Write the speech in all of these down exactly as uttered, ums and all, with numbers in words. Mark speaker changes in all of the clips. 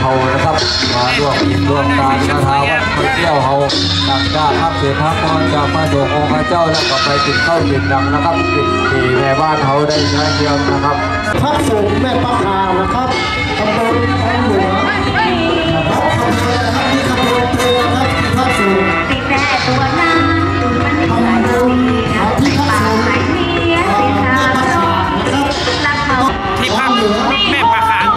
Speaker 1: เขานะครับมาร่วมกินร่วมการกระทำวัดไปเที่ยวเขาต่างชาติครับเสียทัพพรจากมาส่งองค์พระเจ้าแล้วก็ไปติดเข้าติดดังนะครับติดที่แม่บ้านเขาได้ใช้เทียมนะครับ
Speaker 2: พักสูงแม่ปะคานะครับตำบลคลองหลวงนะครับขอบคุณนะครับที่ขบวนตัวครับพักสูง
Speaker 3: ติดแต่ตัวนั้นมันไม่ใช่ที่ปากไหนเนี่ยติดตารักเขา
Speaker 4: ที่พักแม่ปะคา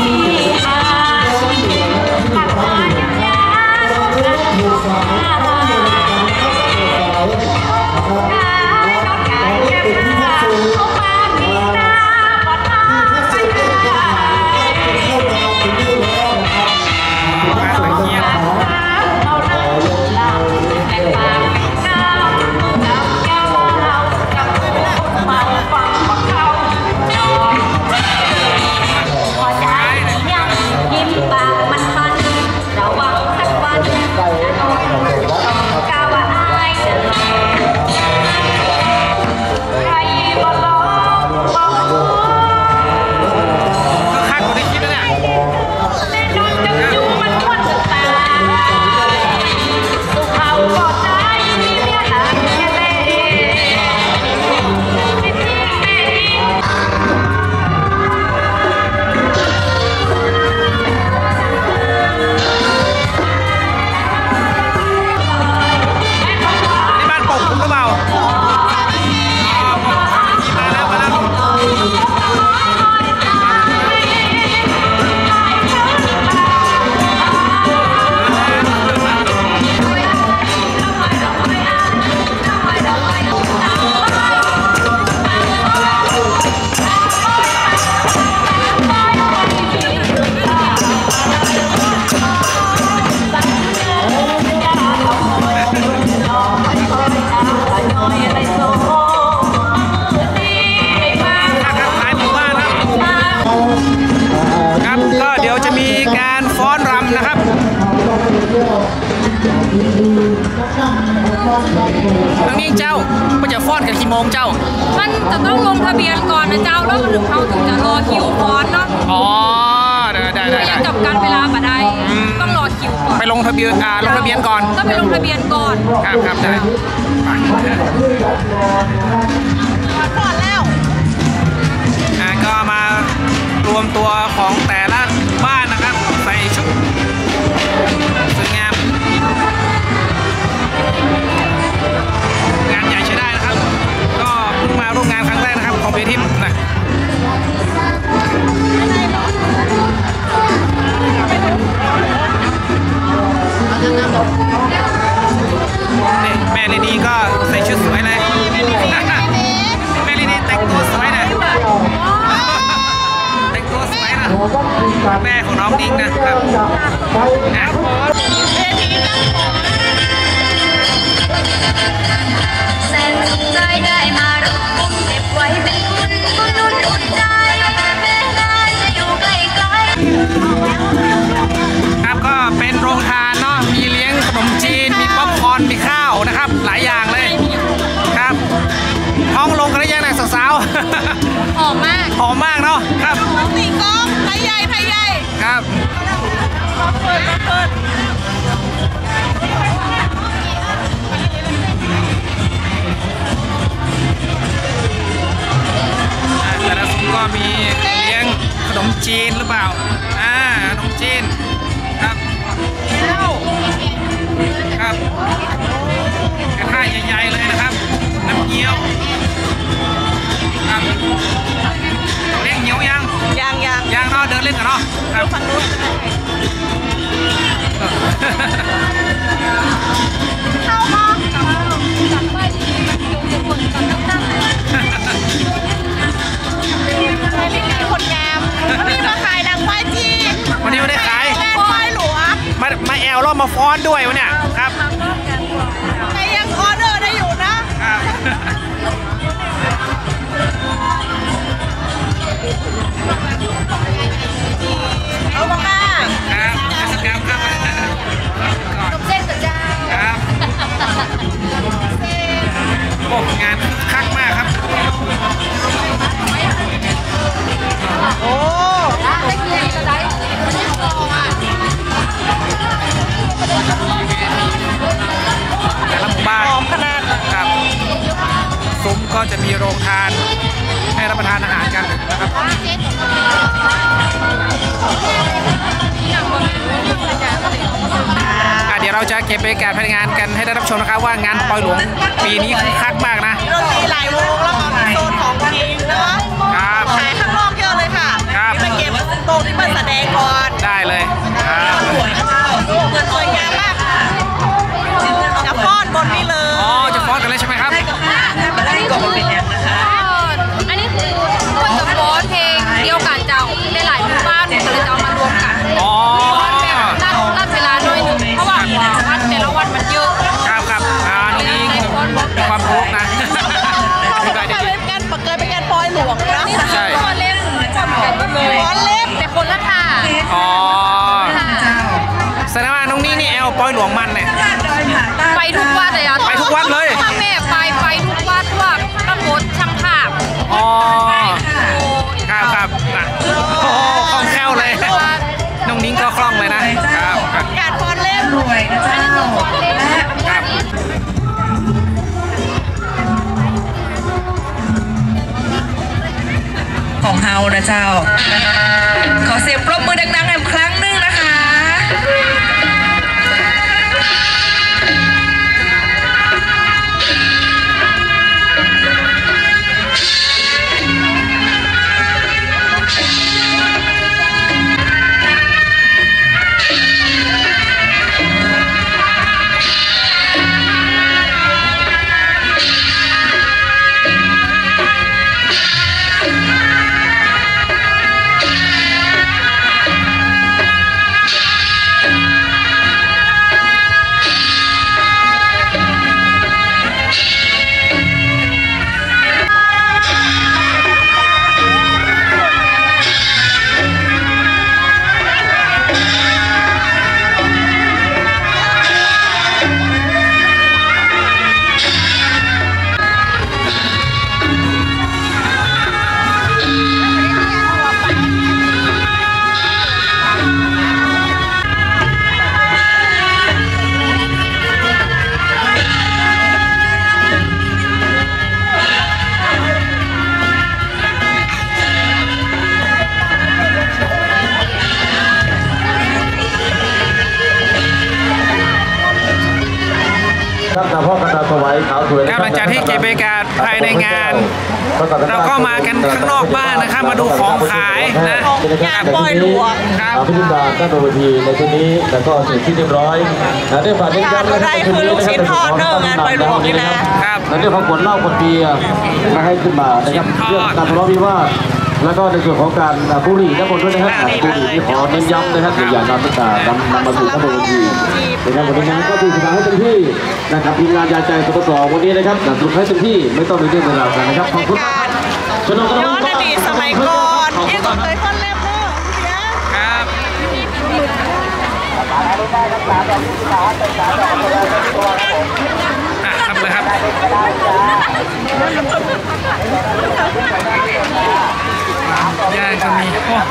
Speaker 4: ทั้งนี้เจ้ามันจะฟ้อนกันกี่โมงเจ้า
Speaker 5: มันจะต้องลงทะเบียนก่อนนะเจ้าแล้วถึงเขาถึงจะรอคิวฟ้อนเนาะ
Speaker 4: อ๋อได้ได้ได้
Speaker 5: ยังกับการเวลาปะได้ต้องรอคิวก่อน
Speaker 4: ไปลงทะเบียนอ่าลงทะเบียนก่อน
Speaker 5: ต้องไปลงทะเบียนก่อน
Speaker 4: ครับครับได้
Speaker 5: ฟ้อนแล้ว
Speaker 4: อ่าก็มารวมตัวของแต่ละบ้านนะครับใส่ชุดสวยงามงานใหญ่ใช้ได้นะครับก็เพิ่งมาร่วมงานครั้งแรกนะครับของเวทีนะนี่แม่ลีนีก็ใส่ชุดสวยเลยแม่ลีนีแต่งตัวสวยนะแต่งตัวสวยนะแม่ของน้องดิ้งนะครับนะ
Speaker 3: แสนสุขใจได้มารับบุญเก็บไว้เป็นทุนบุญนุ่นอุ่นใจแม้นายจะอยู่ไกลไกล
Speaker 4: ครับก็เป็นโรงทานเนาะมีเลี้ยงขนมจีนมีป๊อปคอร์นมีข้าวนะครับหลายอย่างเลยครับท้องลงกันได้ยังไงสาว
Speaker 5: ๆหอมมาก
Speaker 4: หอมมากเนาะครับ
Speaker 5: ตีกองไทยใหญ่ไทยใหญ่
Speaker 4: ครับ
Speaker 5: เปิดเปิด
Speaker 4: แต่ละซุ้มก็มีเลี้ยงขนมจีนหรือเปล่าอ่าขนมจีนครับครับกระทะใหญ่ๆเลยนะครับน้ำเงี้ยวครับเล่นเงี้ยวยัง
Speaker 5: ยังยัง
Speaker 4: ยังเนาะเดินเล่นกันเนาะครับ
Speaker 5: ฝั่งนู้นเข้าห้องกลับกลับไปที่อยู่จุดคนกลับตั้งไม่มีคนงามไม่มีมาขายดังไฟจี
Speaker 4: วันนี้ไม่ได้ขาย
Speaker 5: ไฟหลวง
Speaker 4: มามาแอลรอบมาฟ้อนด้วยวะเนี่ยครับ
Speaker 5: แต่ยังออเดอร์ได้อยู่นะครับเอาบ้างค่ะ
Speaker 4: ครับสกาวครับ
Speaker 5: นมเส้นกับเจ้า
Speaker 4: ครับโอ้งานคักมากครับโอ้
Speaker 5: ได้เงินจะได้
Speaker 4: จะมีโรงทานให้รับประทานอาหารกันนะครับเดี๋ยวเราจะเก็บบรรยากาศภายในงานกันให้ได้รับชมนะครับว่างานปอยหลวงปีนี้คึกคักมากนะ
Speaker 6: ดนตรีหลายวงแล้วก็โซนของทีมนะคะขายข้างนอกเยอะเลยค่ะไปเก็บโต๊ะที่มันแสดงก่อน
Speaker 4: ได้เลยครับ
Speaker 6: สวยนะเงินสวยงามมากจะฟ้อนบนนี้เลย
Speaker 4: อ๋อจะฟ้อนกันเลยใช่ไหมครับ
Speaker 6: มาได้ก่อนเป็นแอมนะคะ
Speaker 5: อันนี้คือคนจะฟ้อนเพลงเดียวกันเจ้าได้หลายหมู่บ้านก็เลยจะเอามารวมกัน
Speaker 4: อ๋อ
Speaker 5: รัดรัดเวลาหน่อยนึงเพราะว่าวัดแต่ละวันมันเยอะ
Speaker 4: ครับครับอ่านี่มีความรู้นะ
Speaker 6: เคยไปกันเคยไปกันปอยหลวงนะ
Speaker 4: ใช่
Speaker 5: ฟ้อนเล่มฟ้อนเล่มแต่คนละท่า
Speaker 4: อ๋อแสดงว่าน้องนี่นี่แอลปอยหลวงมันเนี่ย
Speaker 5: ไปทุกวัดเลยอ่ะ
Speaker 4: ไปทุกวัดเลย
Speaker 5: แม่ไปไปทุกวัดว่าระบบช่างภาพ
Speaker 4: อ๋อครับครับนะโอ้คล่องแคล่วเลยน้องนิ้งก็คล่องเลยนะครับ
Speaker 6: การฟ้อนเล่มรวยนะเจ้า
Speaker 4: ครับ
Speaker 6: ของเฮานะเจ้าขอเสียงปรบมือดังๆอีกครั้งนึงนะคะ
Speaker 4: ครับหลังจากที่เก็บบรรยากาศภายในงานเราก็มากันข้างนอกบ้านนะครับมาดูของขายนะ
Speaker 6: งานปอยหลวง
Speaker 4: ครับ
Speaker 1: พิธีการตั้งเวทีในที่นี้แล้วก็เสร็จที่เรียบร้อยนะได้ฝากเน้นย้ำ
Speaker 6: นะครับคือลูกชิ้นทอดเนอะงานปอยหลวงนี่นะครับ
Speaker 1: แล้วเรื่องของผลเล่าคนปีมาให้ขึ้นมานะครับเรื่องการทะเลาะวิวาทแล้วก็ในส่วนของการบุหรี่ทั้งหมดด้วยนะครับบุหรี่ที่ขอเน้นย้ำนะครับอย่างการต่างๆนำนำมาสู่ทั้งหมดทีนะครับวันนี้ก็ตีสนามให้เต็มที่นะครับทีมงานยาใจสปสวันนี้นะครับหนักสุดให้เต็มที่ไม่ต้องมีเรื่องเวลากันนะครับขอบคุณ
Speaker 6: ย้อนอดีตสมัยก่อนเอ็งก็เคยฟ้อนเล่มเนอะ
Speaker 4: ครับอ่ะทำเลยครับย่างก็มี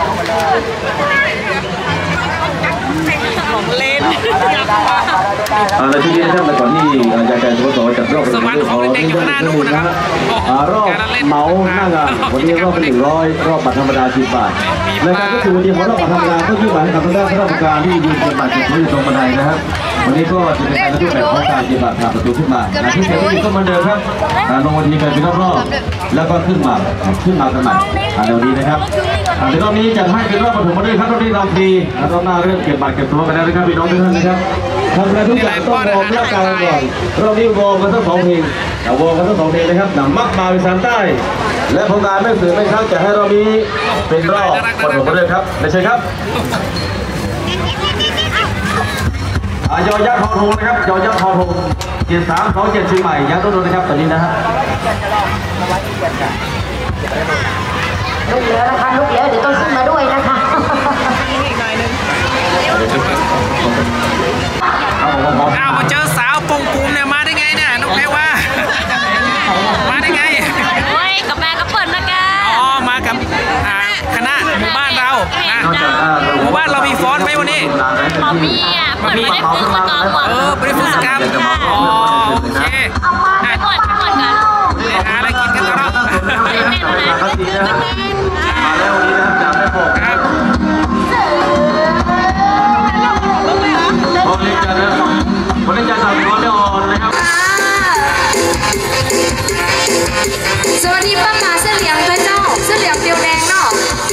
Speaker 6: ของเล่น
Speaker 1: ในที่นี้นะครับก่อนที่ยาใจสปสจัดรอบ
Speaker 4: สวรรค์ของเด็กอยู่ข้างหน้านู่นนะครับ
Speaker 1: รอบเหมาหน้างานวันนี้รอบเป็นหนึ่งร้อยรอบบัตรธรรมดาสิบบาทรายการก็คือวันนี้ของรอบบัตรธรรมดาก็ยี่สิบบาทกับทางด้านข้าราชการที่ยืนเป็นบัตรเก็บที่ตรงบันไดนะครับวันนี้ก็จะเป็นการรูปแบบของการปฏิบัติผ่านประตูขึ้นมาที่เกิดขึ้นก็เหมือนเดิมครับลงวันทีกันเป็นรอบๆแล้วก็ขึ้นมาขึ้นมากันใหม่เดี๋ยวนี้นะครับในรอบนี้จะให้เป็นรอบปฐมฤกษ์ครับรอบนี้เราฟรีรอบหน้าเริ่มเก็บบัตรเก็บตัวไปแล้วนะครับพี่น้องทุกท่านนะครับทำอะไรทุกอย่างต้องวอร์มร่างกายก่อนรอบนี้วอร์มกันทั้งสองเพลงวอร์มกันทั้งสองเพลงนะครับหนังมักมาวิสานใต้และผลงานไม่สื่อไม่ครั้งจะให้รอบนี้เป็นรอบปฐมฤกษ์ครับไม่ใช่ครับยอยักษ์ทองทงนะครับยอยักษ์ทองทงเจ็ดสามสองเจ็ดเชียงใหม่ยักษ์ต้นนะครับตอนนี้นะฮะ
Speaker 7: ลูกเหลือนะคะลูกเหลือเดี๋ยวต้องขึ้นมาด้วยนะคะ
Speaker 4: อ้าวมาเจอสาวปงปูมเนี่ยมาได้ไงเนี่ยน้องเพว่ามาได้ไง
Speaker 5: โอ้ยกับแม่ก็เปิดนะแก
Speaker 4: อ๋อมากับคณะหมู่บ้านเรานะหมู่บ้านเรามีฟ้อนไหมวันนี้
Speaker 5: มามีอ่ะเปิดไม่ได้ฝึกสกรรม
Speaker 4: เออไม่ได้ฝึกสกรรมอ๋อโอเค
Speaker 5: เปิดเปิดกัน
Speaker 4: หาอะไรกินกัน
Speaker 1: ครับดีนะมาแล้ววันนี้นะจากแม่โป่งครับผมเล่นจันนะผมเล่นจันสาวน้อยไม่อ่อนนะครับ
Speaker 5: สวัสดีป้าหมาเสื้อเหลืองด้วยเจ้าเสื้อเหลืองเดียวแดงเนาะ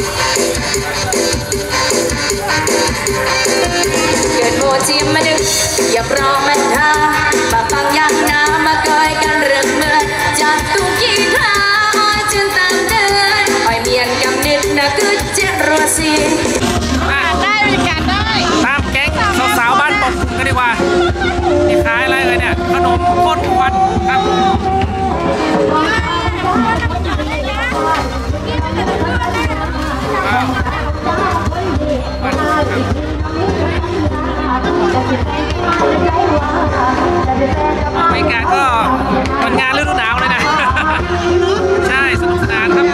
Speaker 5: เกิดโมจิมมาดึกอย่าปรองมันหามาฟังยังน้ำมาคอยกันเรื่องเมื่อจากตุกีพลาอ้อยจนตามเดินอ้อยเมียนกำนิดนะคือเจรัวซีได้บรรยากาศได้
Speaker 4: ตามแก๊งสาวๆบ้านปกกันดีกว่านี่ขายอะไรเลยเนี่ยขนมข้นควันครับบรรยากาศก็เป็นงานฤดูหนาวเลยนะใช่สนุกสนานครับ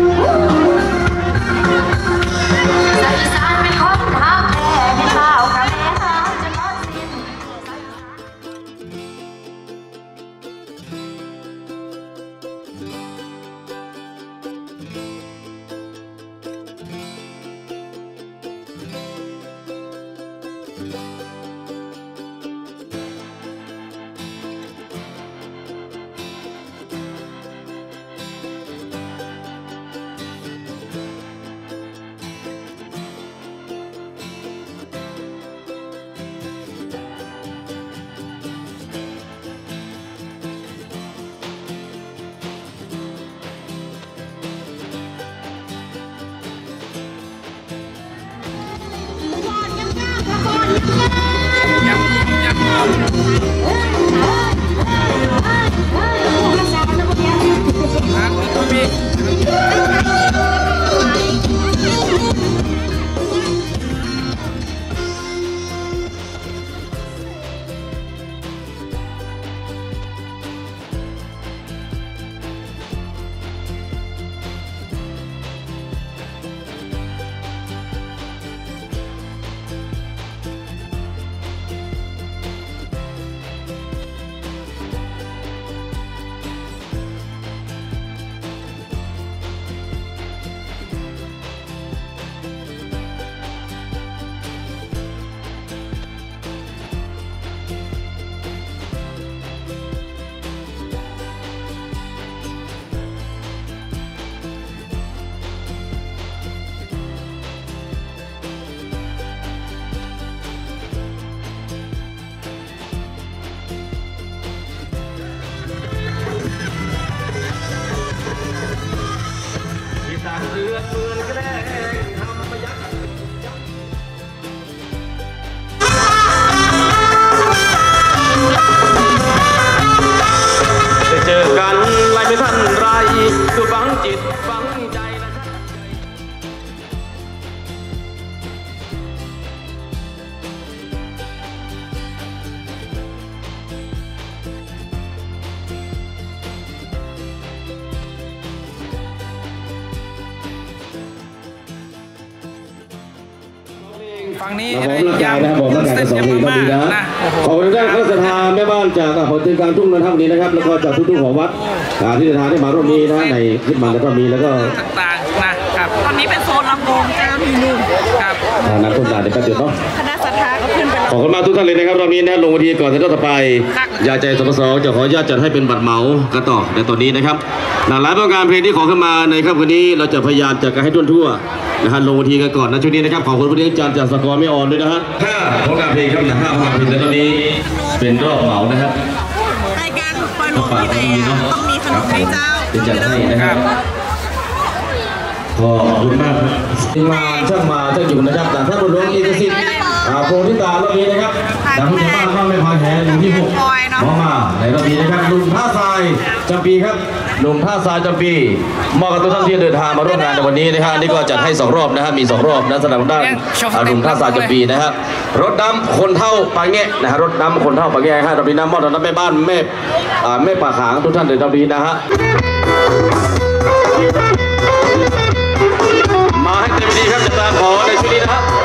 Speaker 1: เจอกันไล่ไม่ทันไรคือฝังจิตฝังใจนะ
Speaker 4: ฝั่งนี้
Speaker 1: ผมรักใจนะครับผมรักใจสองทีก็ดีนะขอบคุณท่านข้าราชการแม่บ้านจากผลติการทุ่งนนทบุรีนะครับแล้วก็จากทุกๆของวัดที่เดินทางได้มาร่วมนี้นะในขึ้นมาแล้วก็มีแล้วก็
Speaker 4: ต่างๆนะครับ
Speaker 6: ตอนนี้เป็นโซนลำวงเจ้ามีนุ่ม
Speaker 4: ครับ
Speaker 1: นักต้นตาลเด็กก็จุดเนาะ
Speaker 6: คณะศรัทธาก็ขึ้นไป
Speaker 1: ขอบคุณมากทุกท่านเลยนะครับรอบนี้นะลงวันทีก่อนจะต่อไปยาใจสมสองจะขออนุญาตจัดให้เป็นบัตรเหมากันต่อในตอนนี้นะครับหลายประการเพลงที่ขอขึ้นมาในค่ำคืนนี้เราจะพยายามจัดกันให้ทั่วๆนะฮะลงวันทีกันก่อนนะช่วงนี้นะครับขอบคุณผู้ที่อาจารย์จากสกอร์ไม่อ่อนด้วยนะฮะห้าผลงานเพลงครับนะห้าผลงานเพลงในตอนนี้เป็นรอบเหมานะครับ
Speaker 6: รายการปล่อยหลวงที่ไหนต้องมีขนมให้เจ้า
Speaker 1: เป็นจัดให้นะครับขอบคุณมากทีมงานช่างมาช่างอยู่นะครับจากท่านบุญหลวงเอกสิทธิ์โพธิตารอบนี้นะครับจากผู้ใหญ่บ้านบ้านไม่พอแห่หนุ่มที่หกมองมาในรอบนี้นะครับหนุ่มท่าทรายจำปีครับหนุ่มท่าทรายจำปีมอบกับทุกท่านที่เดินทางมาร่วมงานในวันนี้นะฮะนี่ก็จัดให้สองรอบนะฮะมีสองรอบนะสำหรับด้านหนุ่มท่าทรายจำปีนะฮะรถดำคนเท่าปางแงะนะฮะรถดำคนเท่าปางแงะฮะรอบนี้น้ำมอดน้ำแม่บ้านแม่แม่ป่าขางทุกท่านในรอบนี้นะฮะมาให้เต็มที่ครับจะตามขอในช่วงนี้นะครับ